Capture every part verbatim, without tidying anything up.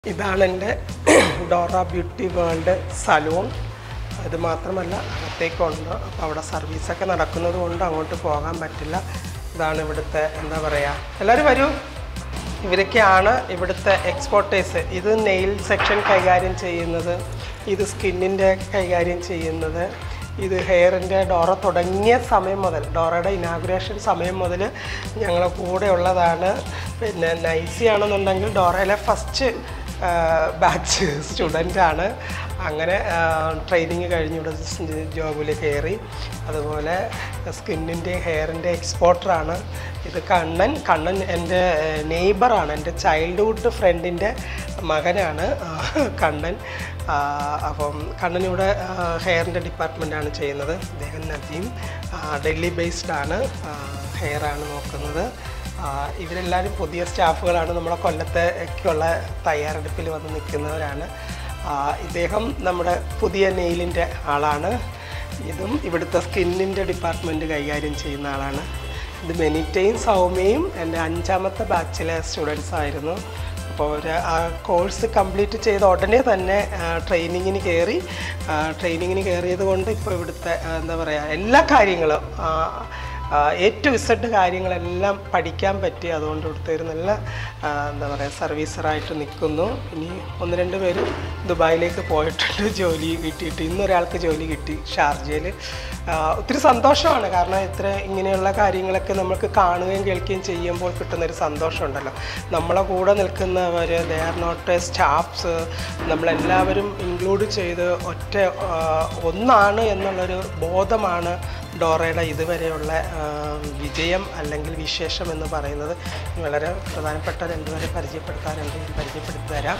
ഇതാണ് എൻ്റെ Dora beauty world salon. ഇത് മാത്രമല്ല അകത്തേക്കുണ്ട്. അപ്പോൾ അവിടെ സർവീസൊക്കെ നടക്കുന്നത് കൊണ്ട് അങ്ങോട്ട് പോകാൻ പറ്റില്ല. ഇതാണ് ഇവിടുത്തെ എന്താ പറയുക, എല്ലാവരും വരൂ. ഇവരൊക്കെയാണ് ഇവിടുത്തെ എക്സ്പോർട്ടേഴ്സ്. ഇത് നെയിൽ സെക്ഷൻ കൈകാര്യം ചെയ്യുന്നത്, ഇത് സ്കിന്നിൻ്റെ കൈകാര്യം ചെയ്യുന്നത്, ഇത് ഹെയറിൻ്റെ ഡോറ തുടങ്ങിയ സമയം മുതൽ, ഡോറയുടെ ഇനാഗുറേഷൻ സമയം മുതൽ ഞങ്ങളെ കൂടെ ഉള്ളതാണ്. പിന്നെ നൈസി ആണെന്നുണ്ടെങ്കിൽ ഡോറയിലെ ഫസ്റ്റ് ബാച്ച് സ്റ്റുഡൻ്റാണ്. അങ്ങനെ ട്രെയിനിങ് കഴിഞ്ഞ് ഇവിടെ ജോബിൽ കയറി. അതുപോലെ സ്കിന്നിൻ്റെ ഹെയറിൻ്റെ എക്സ്പോർട്ടറാണ്. ഇത് കണ്ണൻ. കണ്ണൻ എൻ്റെ നെയ്ബറാണ്, എൻ്റെ ചൈൽഡ്ഹുഡ് ഫ്രണ്ടിൻ്റെ മകനാണ് കണ്ണൻ. അപ്പം കണ്ണനിവിടെ ഹെയറിൻ്റെ ഡിപ്പാർട്ട്മെൻറ്റാണ് ചെയ്യുന്നത്. അദ്ദേഹം നദീം ഡൽഹി ബേസ്ഡാണ്, ഹെയറാണ് നോക്കുന്നത്. ഇവരെല്ലാവരും പുതിയ സ്റ്റാഫുകളാണ്, നമ്മളെ കൊല്ലത്തേക്കുള്ള തയ്യാറെടുപ്പിൽ വന്ന് നിൽക്കുന്നവരാണ്. ഇദ്ദേഹം നമ്മുടെ പുതിയ നെയിലിൻ്റെ ആളാണ്. ഇതും ഇവിടുത്തെ സ്കിന്നിൻ്റെ ഡിപ്പാർട്ട്മെൻറ്റ് കൈകാര്യം ചെയ്യുന്ന ആളാണ്. ഇത് മെനിറ്റയും സൗമ്യയും എൻ്റെ അഞ്ചാമത്തെ ബാച്ചിലെ സ്റ്റുഡൻസ് ആയിരുന്നു. അപ്പോൾ ഒരു ആ കോഴ്സ് കംപ്ലീറ്റ് ചെയ്ത ഉടനെ തന്നെ ട്രെയിനിങ്ങിന് കയറി. ട്രെയിനിങ്ങിന് കയറിയത് കൊണ്ട് ഇപ്പോൾ ഇവിടുത്തെ എന്താ പറയുക, എല്ലാ കാര്യങ്ങളും എ ടു ഇസഡ് കാര്യങ്ങളെല്ലാം പഠിക്കാൻ പറ്റി. അതുകൊണ്ട് ഇവിടുത്തെ ഒരു നല്ല എന്താ പറയുക സർവീസറായിട്ട് നിൽക്കുന്നു. ഇനി ഒന്ന് രണ്ട് പേര് ദുബായിലേക്ക് പോയിട്ടുണ്ട് ജോലി കിട്ടിയിട്ട്. ഇന്നൊരാൾക്ക് ജോലി കിട്ടി ഷാർജയിൽ. ഒത്തിരി സന്തോഷമാണ്. കാരണം ഇത്ര ഇങ്ങനെയുള്ള കാര്യങ്ങളൊക്കെ നമുക്ക് കാണുകയും കേൾക്കുകയും ചെയ്യുമ്പോൾ കിട്ടുന്നൊരു സന്തോഷമുണ്ടല്ലോ. നമ്മളെ കൂടെ നിൽക്കുന്നവർ, they are not a staffs, നമ്മളെല്ലാവരും ഇൻക്ലൂഡ് ചെയ്ത് ഒറ്റ ഒന്നാണ് എന്നുള്ളൊരു ബോധമാണ് ഡോറയുടെ ഇതുവരെയുള്ള വിജയം അല്ലെങ്കിൽ വിശേഷം എന്ന് പറയുന്നത്. വളരെ പ്രധാനപ്പെട്ട രണ്ടുപേരെ പരിചയപ്പെടുത്താറുണ്ട്, പരിചയപ്പെടുത്തി തരാം.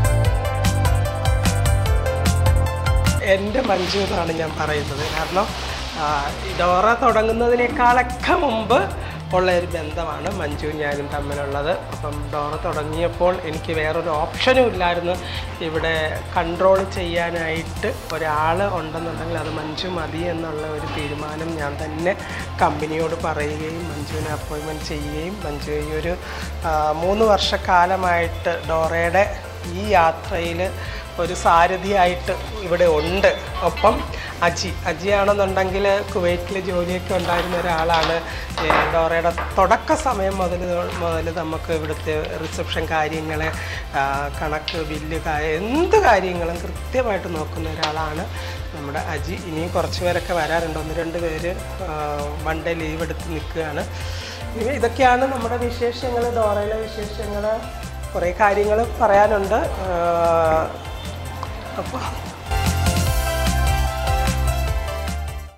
എൻ്റെ മഞ്ജു എന്നാണ് ഞാൻ പറയുന്നത്. കാരണം ഡോറ തുടങ്ങുന്നതിനേക്കാളൊക്കെ മുമ്പ് ഉള്ള ഒരു ബന്ധമാണ് മഞ്ജു ഞാനും തമ്മിലുള്ളത്. അപ്പം ഡോറ തുടങ്ങിയപ്പോൾ എനിക്ക് വേറൊരു ഓപ്ഷനും ഇല്ലായിരുന്നു. ഇവിടെ കൺട്രോൾ ചെയ്യാനായിട്ട് ഒരാൾ ഉണ്ടെന്നുണ്ടെങ്കിൽ അത് മഞ്ജു മതി എന്നുള്ള ഒരു തീരുമാനം ഞാൻ തന്നെ കമ്പനിയോട് പറയുകയും മഞ്ജുവിനെ അപ്പോയിൻമെൻറ്റ് ചെയ്യുകയും മഞ്ജു ഈ ഒരു മൂന്ന് വർഷക്കാലമായിട്ട് ഡോറയുടെ ഈ യാത്രയിൽ ഒരു സാരഥിയായിട്ട് ഇവിടെ ഉണ്ട്. ഒപ്പം അജി അജിയാണെന്നുണ്ടെങ്കിൽ കുവൈറ്റിൽ ജോലിയൊക്കെ ഉണ്ടായിരുന്ന ഒരാളാണ്. ഡോറയുടെ തുടക്ക സമയം മുതൽ മുതൽ നമുക്ക് ഇവിടുത്തെ റിസപ്ഷൻ കാര്യങ്ങൾ, കണക്ക്, ബില്ല്, എന്ത് കാര്യങ്ങളും കൃത്യമായിട്ട് നോക്കുന്ന ഒരാളാണ് നമ്മുടെ അജി. ഇനിയും കുറച്ച് പേരൊക്കെ വരാറുണ്ട്. ഒന്ന് രണ്ട് പേര് വൺ ഡേ ലീവ് എടുത്ത് നിൽക്കുകയാണ്. ഇതൊക്കെയാണ് നമ്മുടെ വിശേഷങ്ങൾ, ഡോറയിലെ വിശേഷങ്ങൾ. കുറേ കാര്യങ്ങൾ പറയാനുണ്ട്. അപ്പോൾ